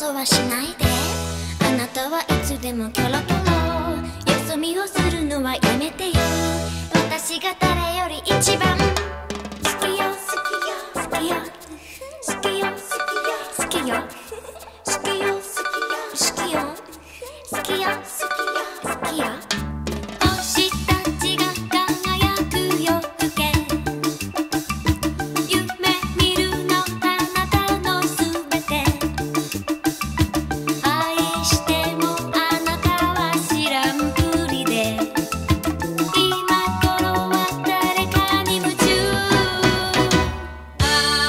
そわしないで。あなたはいつでもキョロキョロ。よそ見をするのはやめてよ。私が誰より一番好きよ好きよ好きよ好きよ好きよ好きよ好きよ好きよ好きよ。星たちが輝く夜更け、夢見るのあなたのすべて。愛してもあなたは知らんぷりで、今頃は誰かに夢中。あ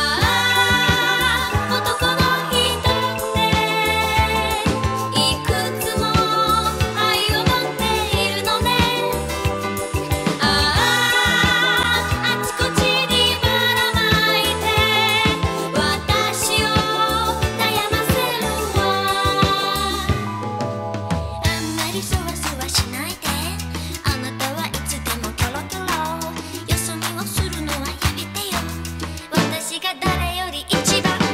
あ、男の人っていくつも愛を持っているのね。ああ、あちこちにばらまいて私を悩ませるわ。あんまりそわそわしないで。あなたはいつでもキョロキョロ。よそ見をするのはやめてよ。私が誰より一番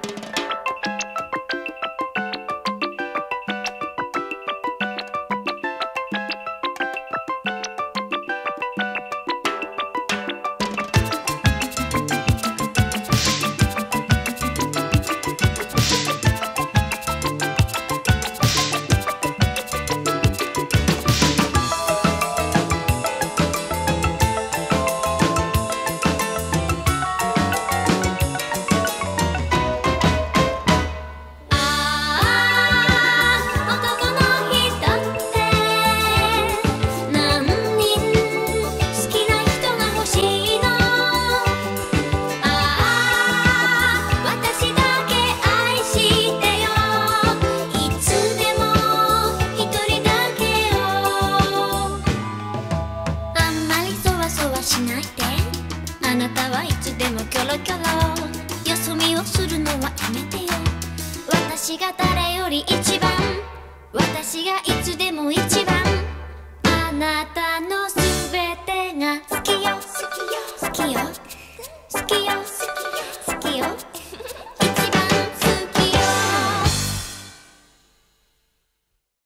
男の人って何人好きな人が欲しいの。ああ、私だけ愛してよ。いつでも一人だけよ。あんまりそわそわしないで。あなたはいつでもキョロキョロ。よそ見をするのはやめてよ。私が誰より一番、私がいつでも一番あなたの